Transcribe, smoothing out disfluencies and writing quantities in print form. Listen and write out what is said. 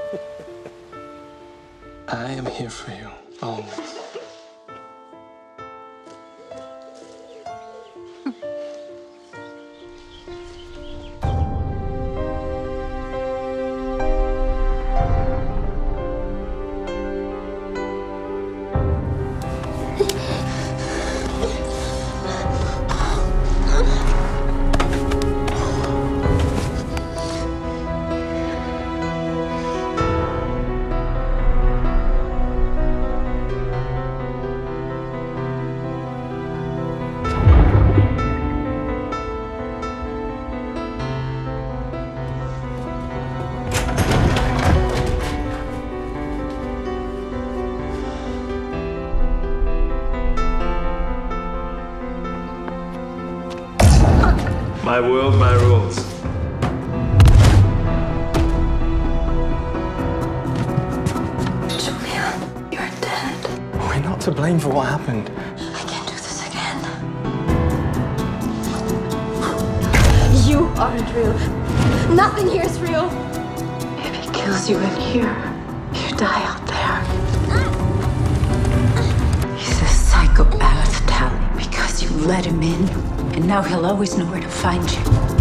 I am here for you, always. My world, my rules. Julia, you're dead. We're not to blame for what happened. I can't do this again. You aren't real. Nothing here is real. If he kills you in here, you die out there. He's a psychopath, Tally, because you let him in, and now he'll always know where to find you.